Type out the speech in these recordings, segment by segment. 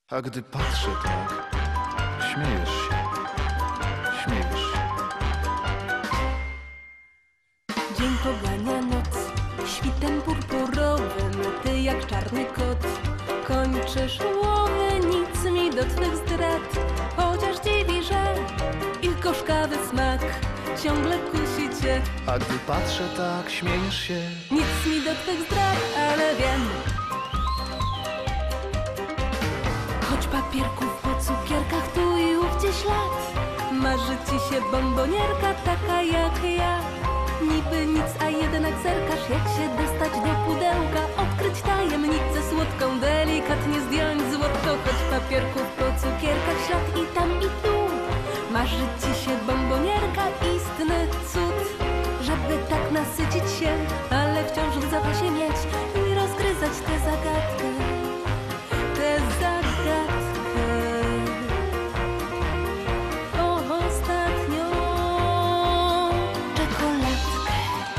A gdy patrzę tak, śmiejesz się, śmiejesz się. Dzień pogania noc, świtem purpurowym, ty jak czarny kot. Kończysz łowę, nic mi do twych zdrad, chociaż dziwi, że ich gorzkawy smak ciągle kusi cię. A gdy patrzę tak, śmiejesz się. Nic mi do twych zdrad, ale wiem. Choć papierków po cukierkach tu i ówdzie ślad, marzy ci się bombonierka taka jak ja. Niby nic, a jednak zerkasz, jak się dostać do pudełka, odkryć tajemnicę słodką, delikatnie zdjąć złotko. Choć papierków po cukierkach ślad i tam i tu, marzy ci się bombonierka, istny cud. Żeby tak nasycić się, ale wciąż w zapasie mieć i rozgryzać tę zagadkę, tę zagadkę. Ostatnią czekoladkę.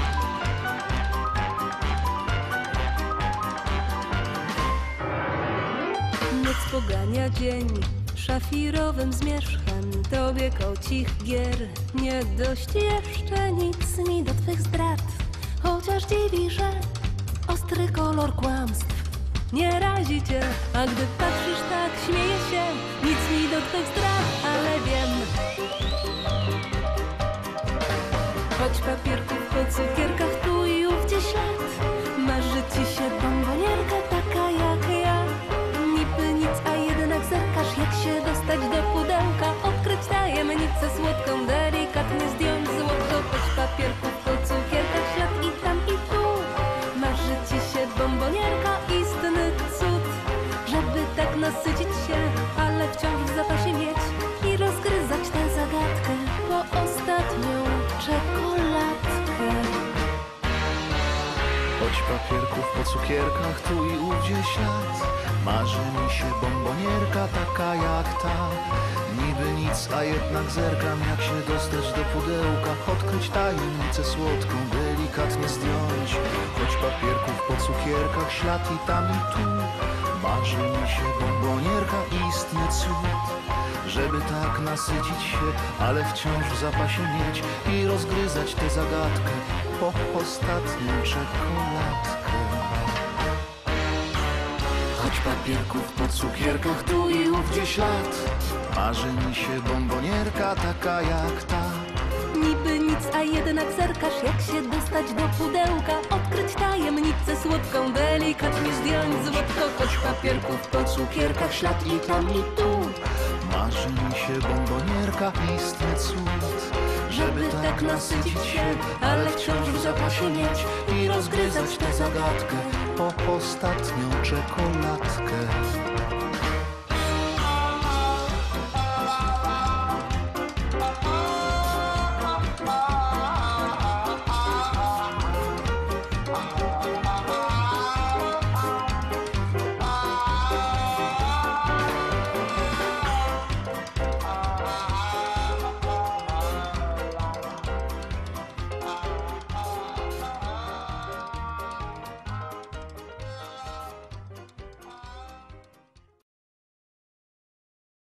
Noc pogania dzień szafirowym zmierzchem, tobie kocich gier nie dość jeszcze, nic mi do twych zdrad, chociaż dziwi, że ostry kolor kłamstw nie razi cię. A gdy patrzysz tak, śmieje się, nic mi do twych zdrad, ale wiem. Choć papierków po cukierkach tu i ówdzie ślad, marzy ci się bombonierka taka jak ja. Niby nic, a jednak zerkasz, jak się dostać do pudełka, odkryć tajemnicę słodką, delikatnie zdjąć złotko. Choć papierków po cukierkach ślad i tam i tu, marzy ci się bombonierka, istny cud. Żeby tak nasycić się, ale wciąż w zapasie mieć i rozgryzać tę zagadkę, po ostatnią czekoladkę. Choć papierków po cukierkach tu i ówdzie ślad, marzy mi się bombonierka taka jak ta. Niby nic, a jednak zerkam, jak się dostać do pudełka, odkryć tajemnicę słodką, delikatnie zdjąć. Choć papierków po cukierkach ślad i tam i tu, marzy mi się bombonierka, istny cud. Żeby tak nasycić się, ale wciąż w zapasie mieć i rozgryzać tę zagadkę, po ostatnią czekoladkę. Choć papierków po cukierkach tu i ówdzie ślad, marzy mi się bombonierka taka jak ta. Niby nic, a jednak zerkasz, jak się dostać do pudełka, odkryć tajemnicę słodką, delikatnie zdjąć złotko. Choć papierków po cukierkach ślad i tam i tu, marzy mi się bombonierka, istny cud. Żeby tak nasycić się, ale wciąż w zapasie mieć i rozgryzać tę zagadkę, po ostatnią czekoladkę.